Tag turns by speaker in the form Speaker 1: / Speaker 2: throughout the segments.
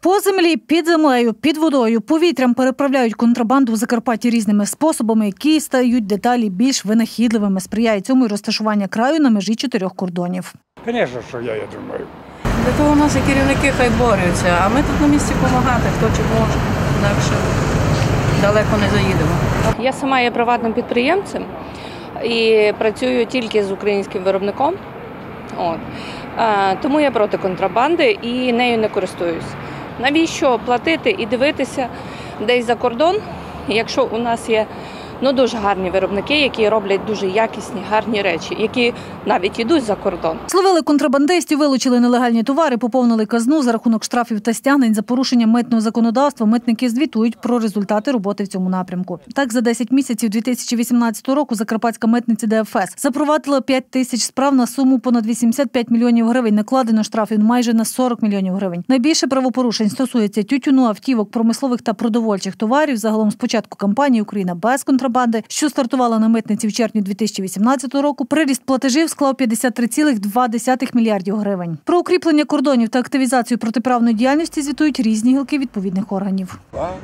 Speaker 1: По землі, під землею, під водою, повітрям переправляють контрабанду в Закарпатті різними способами, які стають дедалі більш винахідливими. Сприяє цьому і розташування краю на межі 4 кордонів.
Speaker 2: Звісно, що я думаю.
Speaker 3: Для того у нас і керівники хай борються, а ми тут на місці допомагати, хто чи може, інакше далеко не заїдемо.
Speaker 4: Я сама є приватним підприємцем і працюю тільки з українським виробником. Тому я проти контрабанди і нею не користуюсь. Навіщо платити і дивитися десь за кордон, якщо у нас є дуже гарні виробники, які роблять дуже якісні, гарні речі, які навіть йдуть за кордон.
Speaker 1: Зловили контрабандистів, вилучили нелегальні товари, поповнили казну за рахунок штрафів та стягнень за порушення митного законодавства. Митники звітують про результати роботи в цьому напрямку. Так, за 10 місяців 2018 року Закарпатська митниця ДФС запровадила 5 тисяч справ на суму понад 85 мільйонів гривень. Накладено штрафів майже на 40 мільйонів гривень. Найбільше правопорушень стосується тютюну, автівок, промислових та продовольчих товарів. Загалом з початку кампанії «Україна без контрабанди», що стартувала на митниці в червні 2018 року, приріст платежів склав 53,2 мільярдів гривень. Про укріплення кордонів та активізацію протиправної діяльності звітують різні гілки відповідних органів.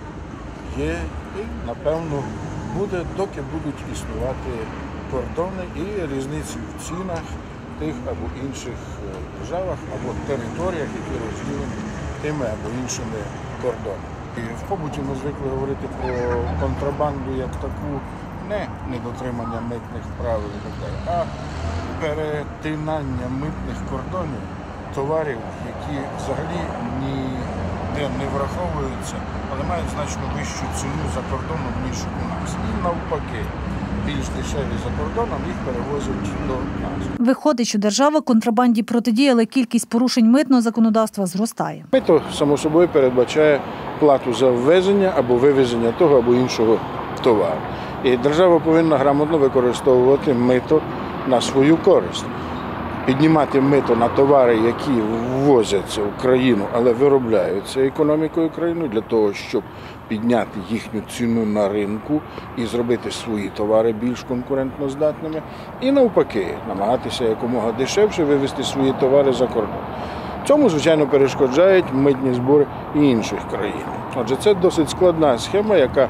Speaker 5: Є і, напевно, буде, доки будуть існувати кордони і різниці в цінах тих або інших державах або територіях, які розділені тими або іншими кордонами. І в побуті ми звикли говорити про контрабанду як таку, не недотримання митних правил і так далі, а перетинання митних кордонів товарів, які взагалі ніде не враховуються, але мають значно вищу ціну за кордоном, ніж у нас. І навпаки, більш дешеві за кордоном їх перевозять до нас.
Speaker 1: Виходить, що держава контрабанді протидіє, але кількість порушень митного законодавства зростає.
Speaker 5: Мито, само собою, передбачає плату за ввезення або вивезення того або іншого товару. І держава повинна грамотно використовувати мито на свою користь. Піднімати мито на товари, які ввозяться в країну, але виробляються економікою країни, для того, щоб підняти їхню ціну на ринку і зробити свої товари більш конкурентноздатними. І навпаки, намагатися якомога дешевше вивезти свої товари за кордон. Цьому, звичайно, перешкоджають митні збори і інших країн. Отже, це досить складна схема, яка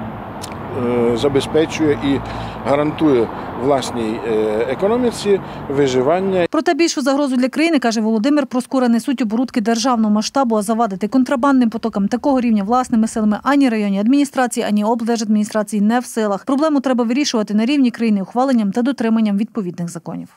Speaker 5: забезпечує і гарантує власній економіці виживання.
Speaker 1: Проте більшу загрозу для країни, каже Володимир Проскура, несуть оборудки державного масштабу, а завадити контрабандним потокам такого рівня власними силами ані районні адміністрації, ані облдержадміністрації не в силах. Проблему треба вирішувати на рівні країни ухваленням та дотриманням відповідних законів.